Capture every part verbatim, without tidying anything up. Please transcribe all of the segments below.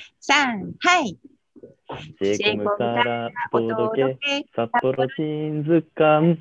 さん、はい。 ジェイコムからお届け、札幌新図鑑。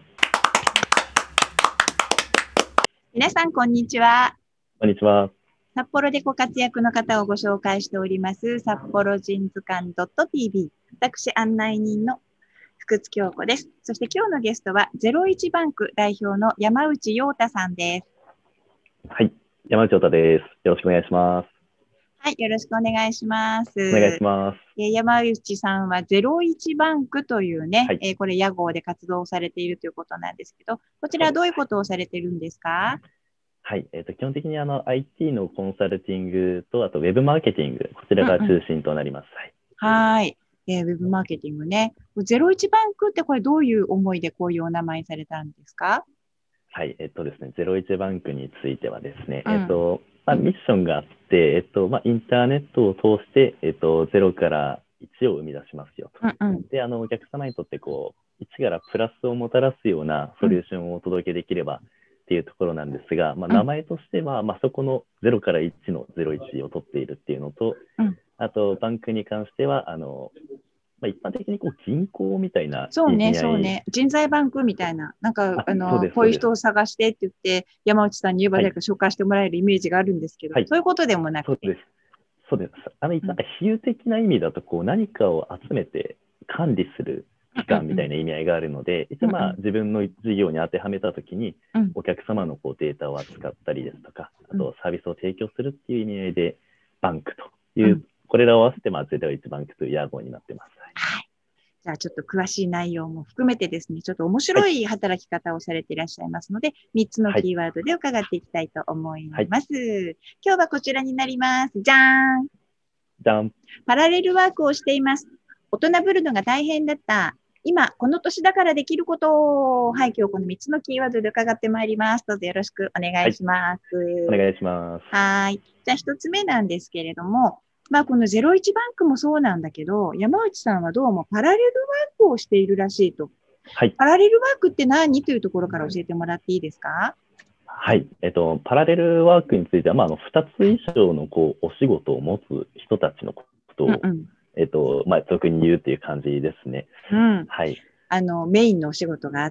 皆さん、こんにちは。 こんにちは。 札幌でご活躍の方をご紹介しております、札幌人図鑑 .tv。私、案内人の福津京子です。そして今日のゲストは、ゼロイチバンク代表の山内陽太さんです。 はい、山内陽太です。よろしくお願いします。 はい、よろしくお願いします。 お願いします。 えー山内さんはゼロイチバンクというね、 はい、 えーこれ屋号で活動されているということなんですけど、こちらはどういうことをされているんですか？ はい、えーと、基本的にあの アイティー のコンサルティングと、あとウェブマーケティング、こちらがうんうん。 中心となります。はい、 はい。えーウェブマーケティングね。ゼロイチバンクってこれどういう思いでこういうお名前にされたんですか？ はい、えっとですね、ゼロイチバンクについてはですね、 うん。 えっと、まあ、ミッションがあって、えっと、まあ、インターネットを通して、えっと、ゼロからいちを生み出しますよと。 うんうん。 で、あの、お客様にとってこう、いちからプラスをもたらすようなソうん。 リューションをお届けできればっていうところなんですが、まあ、 うん。 名前としては、まあ、そこのゼロからいちのゼロイチを取っているっていうのと、 うん。 あと、バンクに関しては、あの、まあ、一般的にこう銀行みたいな意そうね、 味合い、 そうね。人材バンクみたいな。なんか、 あ、 あの、 そうです、そうです。 こういう人を探してって言って、山内さんに言えばはい、 誰か紹介してもらえるイメージがあるんですけど、 はい、 そういうことでもなくて。 そうです。そうです。あの、 うん。 なんか比喩的な意味だと、こう、何かを集めて管理する機関みたいうんうんな意味合いがあるので、一応まあ、 うんうん自分の事業に当てはめたときに、 うんお客様のこうデータを扱ったりですとか、あうんとサービスを提供するっていう意味合いで、バンクという、 うん。 これらを合わせて、まあ、ゼロイチバンクという屋号になってます。 はい。じゃあちょっと詳しい内容も含めてですね、ちょっと面はい。 白い働き方をされていらっしゃいますので、みっつのはい。 キーワードで伺っていきたいと思いはい。 ます。今日はこちらになります。じゃーん。 じゃん。 パラレルワークをしています。大人ぶるのが大変だった。今、この年だからできることを、はい、今日このみっつのキーワードで伺ってまいります。どうぞよろしくお願はい。 いします。 お願いします。 はい。じゃあ一つ目なんですけれども、まあこのゼロイチバンクもそうなんだけど、山内さんはどうもパラレルワークをしているらしいと。 はい。 パラレルワークって何というところから教えてもらっていいですか？ はい。えっと、パラレルワークについては、まあ、あの、ふたつ以上の、こう、お仕事を持つ人たちのことを、 うんうん。 えっと、まあ、俗に言うっていう感じですね。 うん。 はい。 あの、メインのお仕事があって、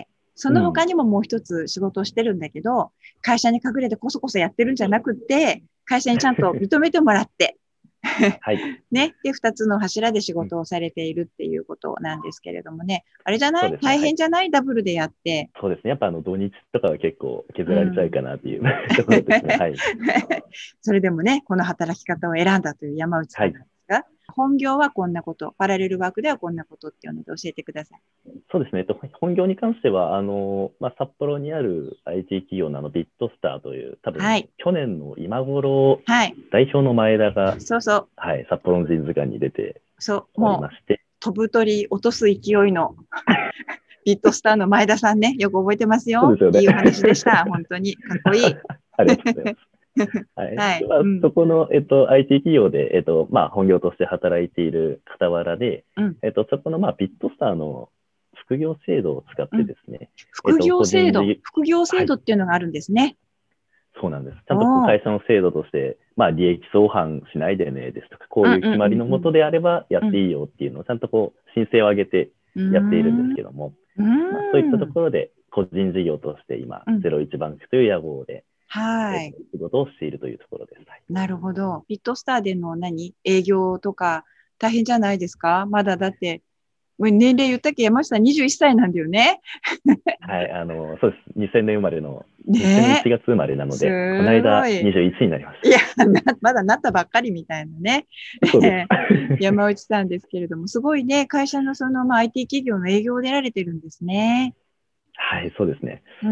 その他うん。 にももう一つ仕事をしてるんだけど、会社に隠れてこそこそやってるんじゃなくって、会社にちゃんと認めてもらって、 はい。 ね。で、二つの柱で仕うん。 事をされているっていうことなんですけれどもね。あれじゃなそうですね。 い大はい。 変じゃないダブルでやって。 そうですね。やっぱ、あの、土日とかは結構削うられちゃうん。 かなっていうところですね。はい。 それでもね、この働き方を選んだという山内はい。 さんなんですが、本業はこんなこと、パラレルワークではこんなことっていうので教えてください。 そうですね。えっと、本業に関しては、あの、まあ、札幌にある アイティー 企業のあの、ビットスターという、多分、 はい。 去年の今頃、 はい。 代表の前田が、 そうそう。 はい、札幌の人図鑑に出てそう。 おりもう、 まして、 飛ぶ鳥落とす勢いのビットスターの前田さんね、よく覚えてますよ。 そうですよね。 いいお話でした。本当に。かっこいい。 ありがとうございます。はい。 はい。 では、 うん。 そこの、えっと、アイティー 企業で、えっと、まあ、本業として働いている傍らで、 うん。 えっと、そこの、まあ、ビットスターの副業制度を使っうん。 てですね、えっ副と、個業制度。 人事業、 副業制はい、 度っていうのがあるんですね。 そうなんです。ちゃんとこうおー。 会社の制度として、まあ、利益相反しないでねですとか、こういううんうん決まりのもうんうん。 とであればやうん。 っていいよっていうのをちゃんとこう申請を上げてうーやっているんでん。うすけども、まあ、そういったーん。 ところで個人事業として今、 うん。 ゼロイチバンクという屋号で、えっと、 はい。 仕事をしているというところです。はい。 なるほど。ビットスターでの何営業とか大変じゃないですか？まだだって、年齢言ったっけ山下さんにじゅういっさいなんだよね。 はい、あの、そうです。にせんねん生まれの、にせんねん1 ねえ。 月生まれなのすで、この間ごい。 にじゅういちになりましいや、な、まだなったばっかりみたいなね。 た。そうです。 山内さんですけれども、すごいね、会社のその、まあ、アイティー 企業の営業を出られてるんですね。 はい、そうですね。 うん。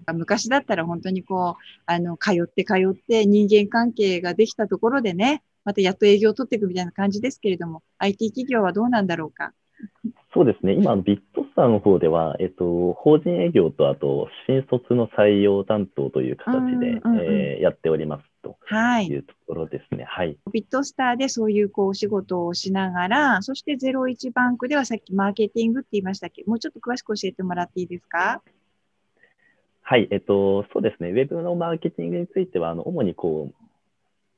昔だったら本当にこう、あの、通って通って人間関係ができたところでね、またやっと営業を取っていくみたいな感じですけれども、アイティー 企業はどうなんだろうか。 そうですね。今、ビットスターの方では、えっと、法人営業と、あと、新卒の採用担当といううん、 形で、 うん、うん。 えーやっておりますとはい。 いうところですね。はい。 ビットスターでそういうこうお仕事をしながら、そしてゼロイチバンクではさっきマーケティングって言いましたっけ？もうちょっと詳しく教えてもらっていいですか？ はい。えっと、そうですね。ウェブのマーケティングについては、あの、主にこう、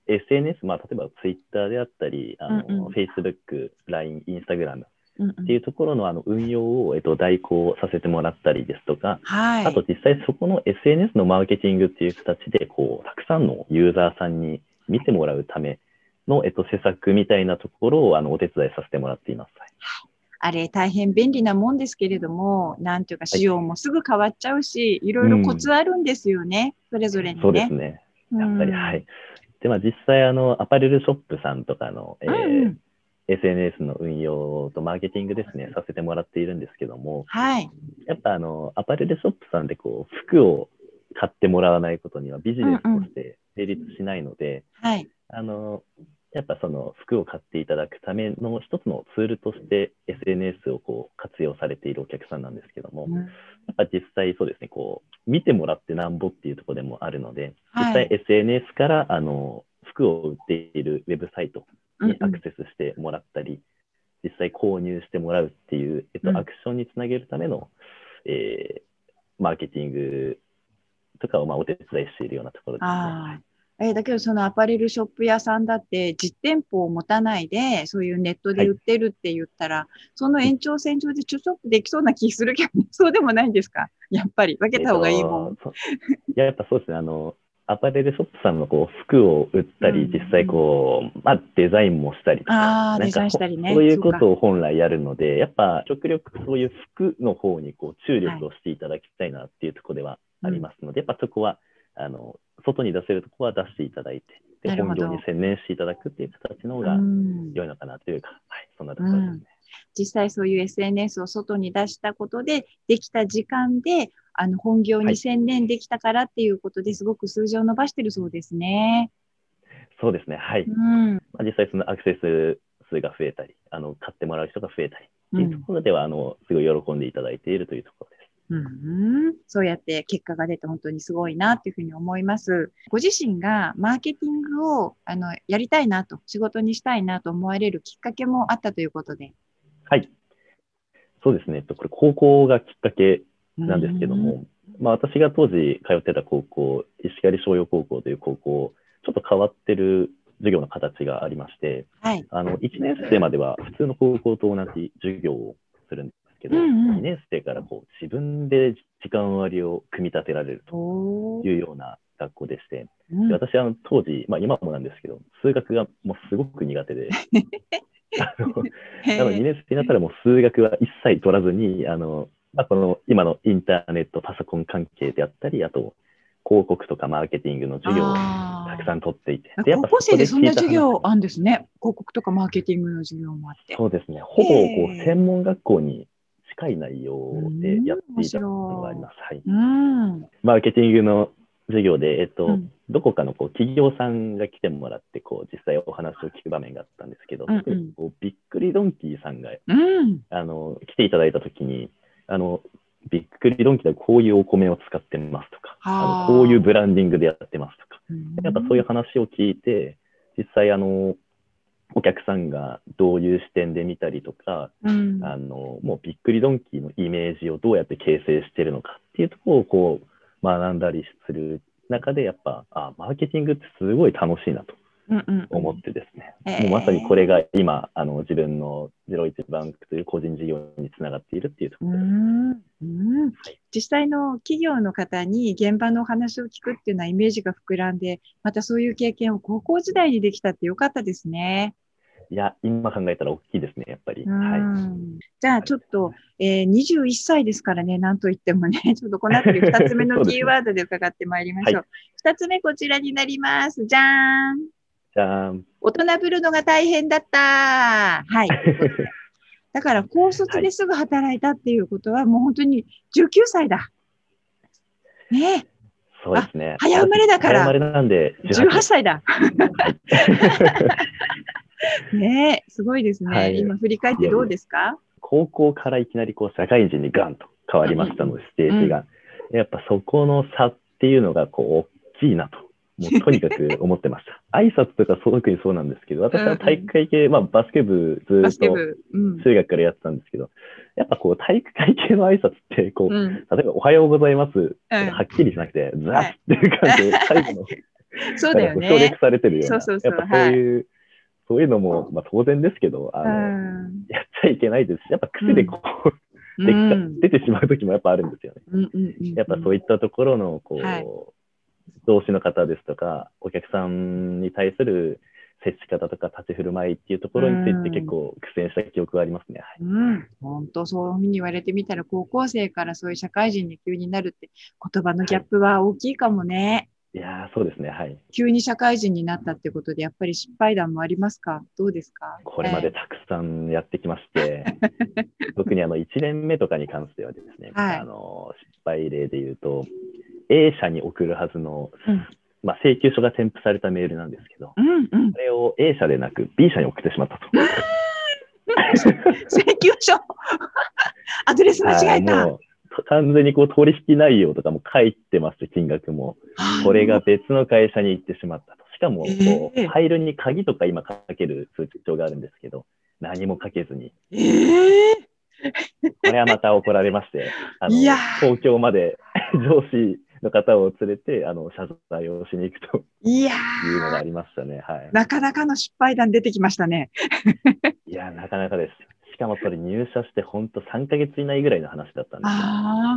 エスエヌエス、まあ、例えばツイッターであったり、あの、 うんうん、 Facebook、ライン、インスタグラムうんうん、 っていうところのあの運用を、えっと、代行させてもらったりですとか、 はい。 あと実際そこの エスエヌエス のマーケティングっていう形で、こう、たくさんのユーザーさんに見てもらうための、えっと、施策みたいなところをあのお手伝いさせてもらっています。 あれ、大変便利なもんですけれども、なんていうか、 はい。 仕様もすぐ変わっちゃうし、いろいろコツうん。 あるんですよね。それぞれにそうですね。 ね。 うやっぱり、はん。 い。で、まあ実際、あの、アパレルショップさんとかの、 うんうえん。 ー、エスエヌエス の運用とマーケティングですね、させてもらっているんですけども、 はい。 やっぱあの、アパレルショップさんでこう、服を買ってもらわないことにはビジネスうんうん。 として成立しないので、 はい。 あの、やっぱその服を買っていただくための一つのツールとして エスエヌエス をこう活用されているお客さんなんですけども、 うん、 やっぱ実際そうですね、こう、見てもらってなんぼっていうところでもあるので、実際はい。 エスエヌエス からあの服を売っているウェブサイトにアクうんうん。 セスしてもらったり、実際購入してもらうっていう、えっと、アうん。 クションにつなげるための、えーマーケティングとかをまあお手伝いしているようなところですね。 ああ。えーだけど、そのアパレルショップ屋さんだって、実店舗を持たないで、そういうネットはい。 で売ってるって言ったら、その延長線上でちょちょっとできそうな気するけど、そうでもないんですか？やっぱり分けえった方がいいもと、 ん。 そいや、やっぱそうですね。あの、アパレルショップさんのこう服を売っうたり、実際ん。 こう、まあ、デザインもしたりとか、 ああ、デザインしなんかほたりね。 そういうそうか。 ことを本来やるので、やっぱ極力そういう服の方にこう注はい。 力をしていただきたいなっていうところではありうん。 ますので、やっぱそこは、あの、外に出せるところは出していただいて、で、 なる本業にほど。 専念していただくっていう形の方うがん。 良いのかなというか、はい、そんなとうん。 ころですね。 実際そういう エスエヌエス を外に出したことで、できた時間で、あの、本業はい。 に専念できたからっていうことですごく数字を伸ばしてるそうですね。 そうですね。はうい。 ん。 まあ、実際そのアクセス数が増えたり、あの買ってもらう人が増えたりっていうとうん。 ころでは、あのすごい喜んでいただいているというところです。 うん。そうやって結果が出て本当にすごいなっていうふうに思います。ご自身がマーケティングを、あの、やりたいなと、仕事にしたいなと思われるきっかけもあったということで。 はい。そうですね。えっと、これ高校がきっかけうなんですけどん。 も、まあ、私が当時通ってた高校、石狩商業高校という高校、ちょっと変わってる授業の形がありまして、 はい。 あのいちねん生までは普通の高校と同じ授業をするんですけど、 うんうん。 にねん生からこう自分で時間割を組み立てられるおー。 というような学校でして、 うん。 で私はあの当時、まあ、今もなんですけど、数学がもうすごく苦手で、あのなのでへえ。 にねん生になったらもう数学は一切取らずに、あのまあ、この今のインターネット、パソコン関係であったり、あと広告とかマーケティングの授業をたくあさん取っていて、 あ。 で、やっ高校ぱそこで生でそんな聞いた話、 授業あるんですね。広告とかマーケティングの授業もあって。 そうですね、ほへぼこうえ。 専門学校に近い内う容でやっん、面ていたのがあり白ます。はい。 い。うん。 マーケティングの授業で、えっと、 うん。 どこかのこう企業さんが来てもらって、こう実際お話を聞く場面があったんですけど、特にうんうん。 こうびっくりドンキーさんがうん。 あの来ていただいたときに、あのびっくりドンキーでこういうお米を使ってますとか、あのこういうはあ。 ブランディングでやってますとか、 うやっぱそういうん。 話を聞いて、実際あのお客さんがどういう視点で見たりとか、 うん。 あのもうびっくりドンキーのイメージをどうやって形成しているのかっていうところをこう学んだりする中で、やっぱあマーケティングってすごい楽しいなとうんうんう思っん。 てですね、 へもうまさにこれえ。 が今あの自分のゼロイチバンクという個人事業につながっているっていうとうころです。 ん。うん。 はい、 実際の企業の方に現場のお話を聞くっていうのはイメージが膨らんで、またそういう経験を高校時代にできたってよかったですね。 いや、今考えたら大きいですね、やっぱり。 うはい。 ん。じゃあ、ちょっと、えー、にじゅういっさいですからね、なんといってもね、ちょっとこのあたりふたつめのそうですね。 キーワードで伺ってまいりまはい。 しょう。ふたつめこちらになります。じゃーん。 じゃあ、 大人ぶるのが大変だった。はい、ということで。だから、高卒はい。 ですぐ働いたっていうことは、もう本当にじゅうきゅうさいだ。ねえ。あ、 そうですね。私、 早生まれだから、 早生まれなんで18 18 です。 歳だ。 はい。 ねえ、すごいですね。 はい。 今振り返ってどういやいや、 ですか？ 高校からいきなりこう社会人にガンと変わうんりましたので、ステうんうん。うん。 ージが。やっぱそこの差っていうのがこう大きいなと、もうとにかく思ってました。挨拶とか特にそうなんですけど、 う私は体育んうん。 会系、まあバスケ部ずっとバスケ部。うん。 中学からやってたんですけど、やっぱこう体育会系の挨拶ってこうん。 う、例えばおはようございますうん。 とかはっきりしなくて、ザッっはい。 ていう感じで、最後のそうなんかこうだよね。 省略されてるような、 そうそうそう。 やっぱそういう、はい、そういうのも、まあ、当然ですけど、あの、 うん、 やっちゃいけないですし、やっぱ癖でこう、うん、できちゃ出てしまう時もやっぱあるんですよね。 うんうんうんうん、 やっぱそういったところの、こう、はい、上司の方ですとか、お客さんに対する接し方とか立ち振る舞いっていうところについて結構苦戦した記憶はありますね。 うん、本当そういうふうに言われてみたら、高校生からそういう社会人に急になるって言葉のギャップは大きいかもね。 はい、いやーそうですね。はい。 急に社会人になったってことで、やっぱり失敗談もありますか？どうですか？ これまでたくさんやってきまして、特にあのいちねんめとかに関してはですね、はい、あの失敗例で言うと、A 社に送るはずの、うん、まあ、請求書が添付されたメールなんですけど、うんうん、それを A 社でなく B 社に送ってしまったと。 請求書アドレス間違えた。 もう完全にこう取引内容とかも書いてます、金額も。これが別の会社に行ってしまったと。しかもこう、えー、ファイルに鍵とか今書ける通知帳があるんですけど、何も書けずに。えー、これはまた怒られまして、あの東京まで上司の方を連れてあの謝罪をしに行くというのがありましたね。はい、 なかなかの失敗談出てきましたね。 いや、なかなかです。しかもそれ入社して本当さんかげつ以内ぐらいの話だったんですよ。 ああ、うん。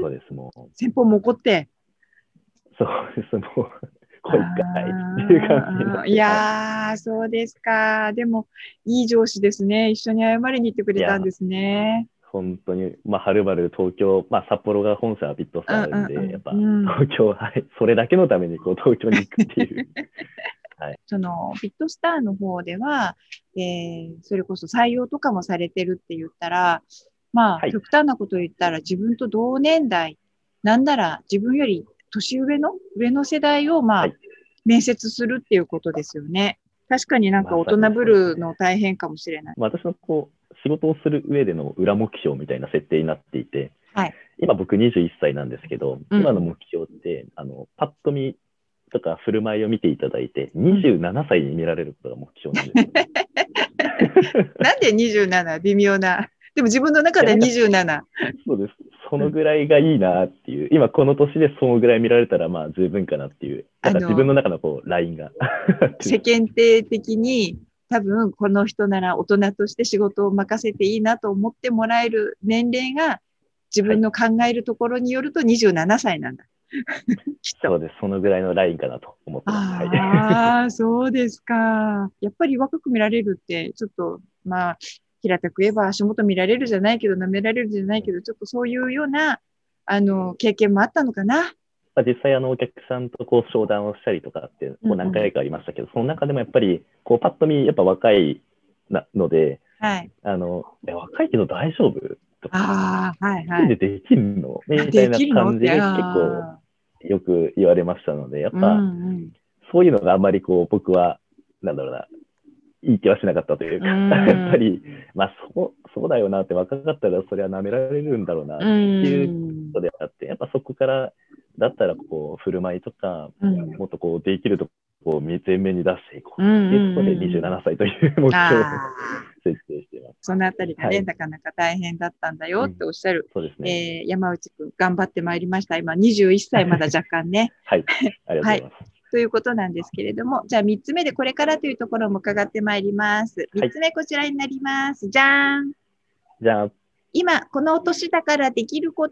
そうです、もう。 先方も怒って。 そうです、もう。来いかいっていう感じになって。 いやー、そうですか。でも、いい上司ですね。一緒に謝りに行ってくれたんですね。 本当に、まあ、はるばる東京、まあ、札幌が本社はビットスターあるんで、うんうんうん、やっぱ、東京、はい、それだけのためにこう東京に行くっていう。はい、 そのビットスターの方では、えー、それこそ採用とかもされてるって言ったら、まあ、はい、極端なことを言ったら自分と同年代、なんなら自分より年上の上の世代を、まあ、はい、面接するっていうことですよね。確かになんか大人ぶるの大変かもしれない。 まあ、私のこう仕事をする上での裏目標みたいな設定になっていて、 はい、 今僕にじゅういっさいなんですけど、うん、今の目標ってあのパッと見とか振る舞いを見ていただいて、にじゅうななさいに見られることが目標なんですよ、ね。 なんでにじゅうなな？微妙な。でも自分の中でにじゅうなな。 そうです。そのぐらいがいいなっていう、今この年でそのぐらい見られたらまあ十分かなっていう、なんか自分の中のこうラインが。 世間体的に多分この人なら大人として仕事を任せていいなと思ってもらえる年齢が自分の考えるところによるとにじゅうななさいなんだ。 きっと。そうです。そのぐらいのラインかなと思ってます。 ああ、そうですか。やっぱり若く見られるって、ちょっと、まあ、平たく言えば足元見られるじゃないけど、舐められるじゃないけど、ちょっとそういうような、あの、経験もあったのかな。 まあ、実際、あの、お客さんとこう商談をしたりとかって、こう何回かありましたけど、うんうん、その中でもやっぱり、こう、パッと見、やっぱ若いなので、はい。あの、若いけど大丈夫とか、 ああ、はいはい。 でできるのみたいな感じで結構よく言われましたので、やっぱ、うんうん、そういうのがあんまりこう、僕は、なんだろうな、いい気はしなかったというか、やっぱり、まあそう、そうだよなって、若かったらそれは舐められるんだろうなっていうことであって、やっぱそこからだったらこう振る舞いとか、うん、もっとこうできるとこを前面に出していこうっていうところでにじゅうななさいという目標を設定しています。 そのあたりがね、はい、なかなか大変だったんだよっておっしゃる、うん、そうですね、えー、山内くん頑張ってまいりました。今にじゅういっさいまだ若干ね。 はい、ありがとうございます。はいということなんですけれども、じゃあみっつめでこれからというところも伺ってまいります。みっつめこちらになります。はい、じゃーん。 じゃあ、 今、この年だからできること。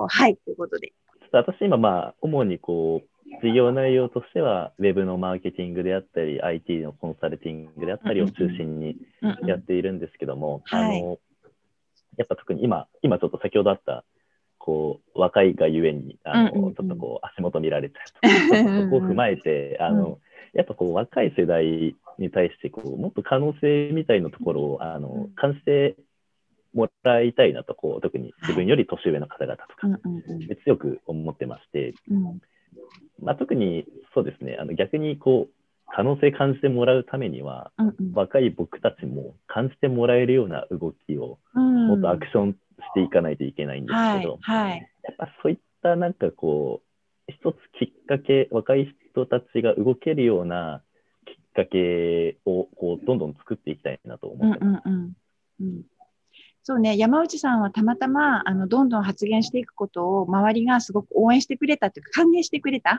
はい、ということで。 私今、まあ、主にこう、事業内容としては、ウェブのマーケティングであったり、アイティー のコンサルティングであったりを中心にやっているんですけども、あの、やっぱ特に今、今ちょっと先ほどあった、こう若いがゆえにあの、うんうんうん、ちょっとこう足元見られちゃうとそこを踏まえてあの、うん、やっぱこう若い世代に対してこうもっと可能性みたいなところをあの感じてもらいたいなとこう特に自分より年上の方々とか、はい、強く思ってまして、うんまあ、特にそうですねあの逆にこう可能性感じてもらうためには、うんうん、若い僕たちも感じてもらえるような動きを、うん、もっとアクションしていかないといけないんですけど、はいはい、やっぱそういったなんかこう一つきっかけ若い人たちが動けるようなきっかけをこうどんどん作っていきたいなと思ってます。うんうんうんうん、 そうね、山内さんはたまたまあのどんどん発言していくことを周りがすごく応援してくれたというか歓迎してくれた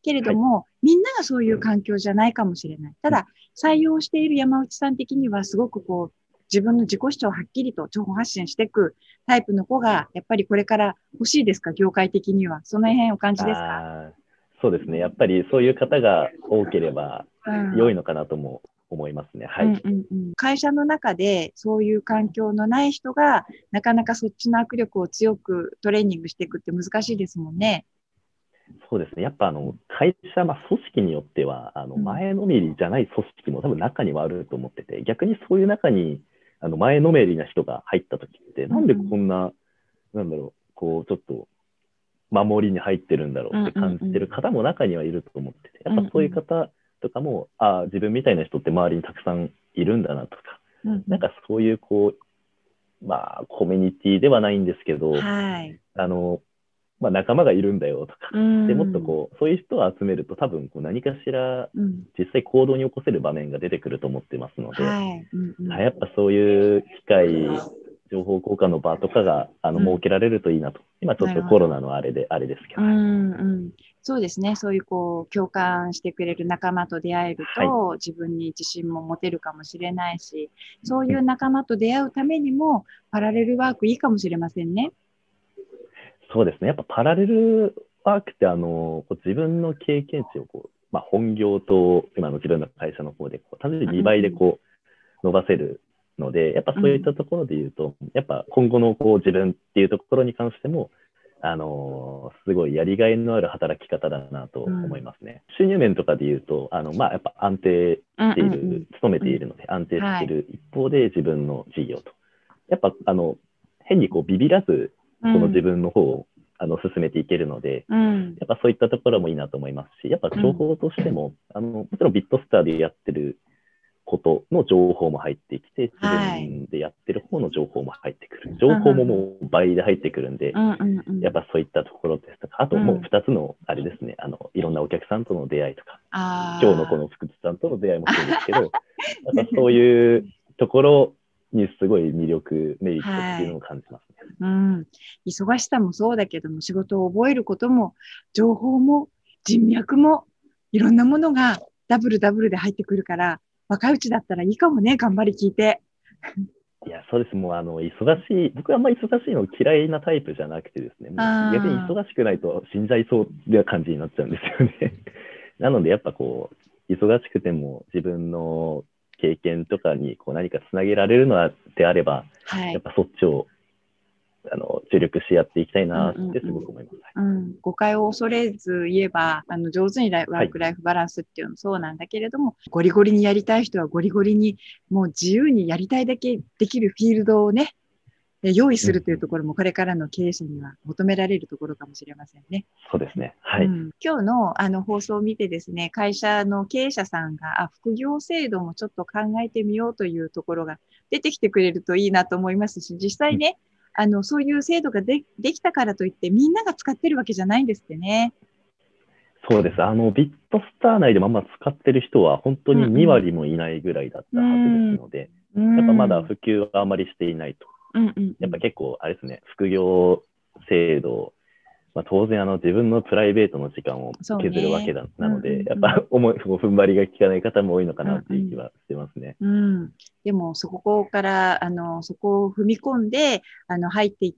けれども、はい、みんながそういう環境じゃないかもしれない。ただ、採用している山内さん的にはすごくこう、自分の自己主張をはっきりと情報発信していくタイプの子が、やっぱりこれから欲しいですか、業界的には。その辺お感じですか？ そうですね。やっぱりそういう方が多ければ良いのかなとも思いますね。はい。 うんうんうん、会社の中でそういう環境のない人が、なかなかそっちの握力を強くトレーニングしていくって難しいですもんね。 そうですね。やっぱあの会社、まあ、組織によってはあの前のめりじゃない組織も多分中にはあると思ってて、逆にそういう中にあの前のめりな人が入った時って、なんでこんな、なんだろう、こうちょっと守りに入ってるんだろうって感じてる方も中にはいると思ってて、やっぱそういう方とかも、ああ、自分みたいな人って周りにたくさんいるんだなとか、なんかそういうこう、まあコミュニティではないんですけど、 はい、 あの、まあ、仲間がいるんだよとか、でもっとこうそういう人を集めると多分こう何かしら実際行動に起こせる場面が出てくると思ってますので、はいうんうん、やっぱそういう機会、情報交換の場とかがあの設けられるといいなと、うん、今ちょっとコロナのあれであれですけど、 うんうん、そうですね、そういうこう共感してくれる仲間と出会えると、はい、自分に自信も持てるかもしれないし、そういう仲間と出会うためにも、うん、パラレルワークいいかもしれませんね。 そうですね。やっぱパラレルワークってあの自分の経験値をこう、まあ、本業と今の自分の会社の方でこう単純ににばいでこう伸ばせるので、やっぱそういったところで言うと、やっぱ今後のこう自分っていうところに関しても、あのー、すごいやりがいのある働き方だなと思いますね。うん、収入面とかで言うと、あのまあ、やっぱ安定している、うんうんうん、勤めているので安定している一方で自分の事業と、やっぱあの変にこうビビらずこの自分の方を、うん、あの進めていけるので、うん、やっぱそういったところもいいなと思いますし、やっぱ情報としても、うん、あのもちろんビットスターでやってることの情報も入ってきて、自分でやってる方の情報も入ってくる。はい、情報ももう倍で入ってくるんで、うんうんうん、やっぱそういったところですとか、あともうふたつの、あれですね、あの、いろんなお客さんとの出会いとか、今日のこの福地さんとの出会いもそうですけど、やっぱそういうところにすごい魅力、メリットっていうのを感じますね。 はい、うん。忙しさもそうだけども、仕事を覚えることも、情報も、人脈も、いろんなものがダブルダブルで入ってくるから、若いうちだったらいいかもね、頑張り聞いて。 いや、そうです。もう、あの、忙しい、僕はあんまり忙しいの嫌いなタイプじゃなくてですね、もう逆に忙しくないと死んじゃいそうな感じになっちゃうんですよね。なので、やっぱこう、忙しくても自分の経験とかにこう何かつなげられるのであれば、はい、やっぱそっちをあの注力してやっていきたいなってすごく思います。 うんうんうん、誤解を恐れず言えば、あの上手にワークライフバランスっていうのもそうなんだけれども、はい、ゴリゴリにやりたい人はゴリゴリにもう自由にやりたいだけできるフィールドをね、用意するというところもこれからの経営者には求められるところかもしれませんね。 そうですね。はい。うん、 今日のあの放送を見てですね、会社の経営者さんがあ副業制度もちょっと考えてみようというところが出てきてくれるといいなと思いますし、実際ね、うんあの、そういう制度が で, できたからといって、みんなが使ってるわけじゃないんですってね。 そうです。あの、ビットスター内でもあんま使ってる人は本当ににわりもいないぐらいだったはずですので、うんうん、やっぱまだ普及はあまりしていないと。うんうんうん、やっぱ結構、あれですね、副業制度、まあ、当然あの自分のプライベートの時間を削るわけだ、ね、なので、うんうんうん、やっぱ思い、踏ん張りが効かない方も多いのかなっていう気はしてますね。 うんうんうん、でも、そこから、あの、そこを踏み込んで、あの、入っていった、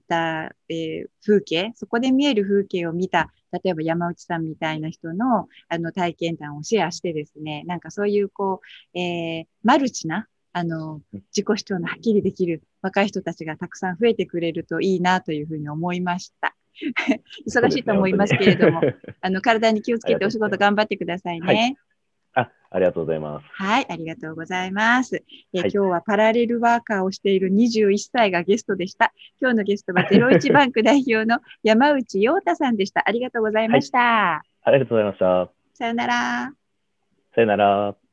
えー、風景、そこで見える風景を見た、例えば山内さんみたいな人の、あの、体験談をシェアしてですね、なんかそういう、こう、えー、マルチな、あの、自己主張のはっきりできる若い人たちがたくさん増えてくれるといいなというふうに思いました。忙しいと思いますけれども、ね、あの体に気をつけてお仕事頑張ってくださいね。 はい、あ、ありがとうございます。 はい、ありがとうございます。え、はい、今日はパラレルワーカーをしているにじゅういっさいがゲストでした。今日のゲストはゼロイチバンク代表の山内陽太さんでした。ありがとうございました。はい、ありがとうございました。 さよなら。 さよなら。